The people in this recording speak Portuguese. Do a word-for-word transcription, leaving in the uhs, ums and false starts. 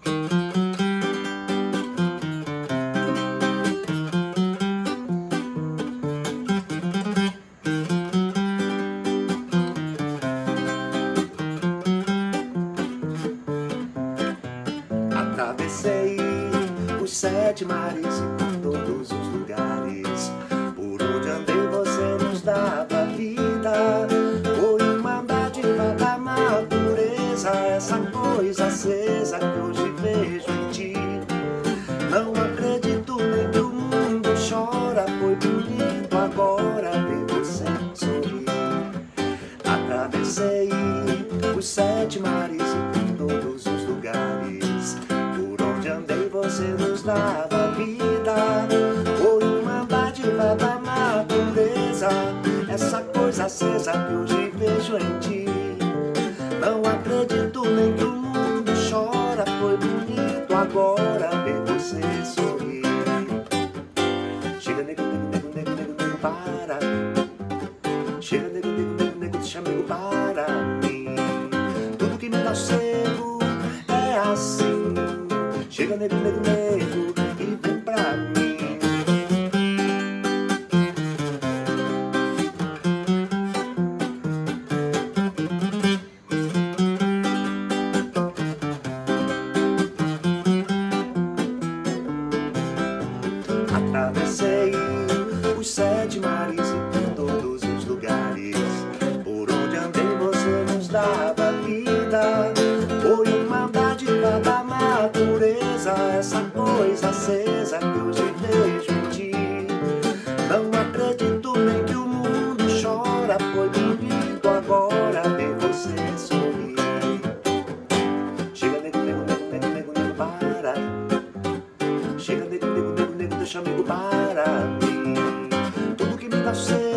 Atravessei os sete mares e por todos os lugares. Por onde andei você nos dava vida. Foi uma dádiva da natureza, essa coisa acesa que hoje vejo em ti. Não acredito nem que o mundo chora, foi bonito agora ver você sorrir. Atravessei os sete mares e por todos os lugares. Por onde andei você nos dava vida. Foi uma dádiva da natureza, essa coisa acesa que hoje vejo em ti. Não acredito nem que o mundo chora, foi bonito agora ver você sorrir. Chega, nego, nego, nego, nego, nego, nego, para. Chega, nego, nego, nego, nego, chamego para mim. Tudo que me dá sossego é assim. Chega, nego, nego, nego, e vem pra mim. Atravessei os sete mares e por todos os lugares. Por onde andei você nos dava vida. Foi uma dádiva da natureza, essa coisa acesa que hoje vejo em ti. Não acredito nem que o mundo chora, foi bonito agora ver você sorrir. Chega, nego, nego, nego, nego, nego, nego, para. Chega, nego, nego, nego, nego, deixa amigo para mim. Tudo que me dá sossego